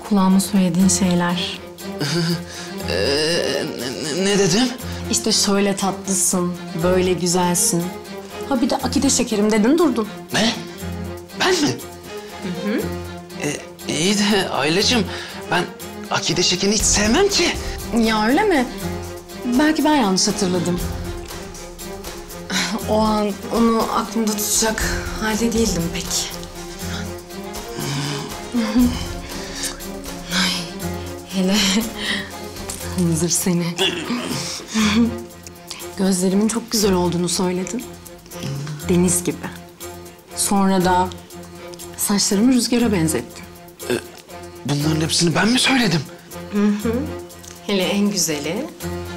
Kulağıma söylediğin şeyler. Ne dedim? İşte şöyle tatlısın, böyle güzelsin. Ha bir de akide şekerim dedin durdun. Ne? Ben mi? Hı. İyi de Aylacığım, ben akide şekerini hiç sevmem ki. Ya öyle mi? Belki ben yanlış hatırladım. O an onu aklımda tutacak halde değildim pek. Ay, hele hınzır seni. Gözlerimin çok güzel olduğunu söyledin. Deniz gibi. Sonra da saçlarımı rüzgara benzettin. Bunların hepsini ben mi söyledim? Hele en güzeli.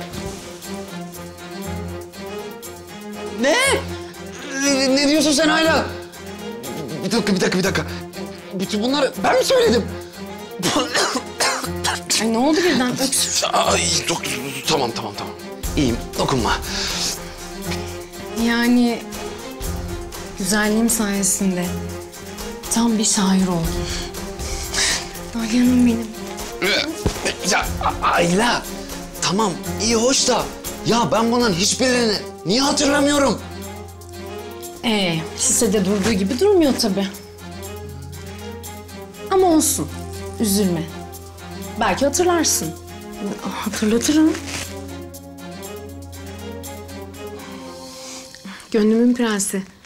Ne? Ne diyorsun sen Ayla? Bir dakika. Bütün bunları ben mi söyledim? Ay ne oldu birden öksür. Ay, tamam. İyiyim, dokunma. Yani güzelliğim sayesinde tam bir şair oldum. Dalyanım benim. Ya Ayla, tamam iyi hoş da ya ben bunların hiçbirini niye hatırlamıyorum? Lisede durduğu gibi durmuyor tabii. Ama olsun, üzülme. Belki hatırlarsın. Hatırlatırım. Gönlümün prensi.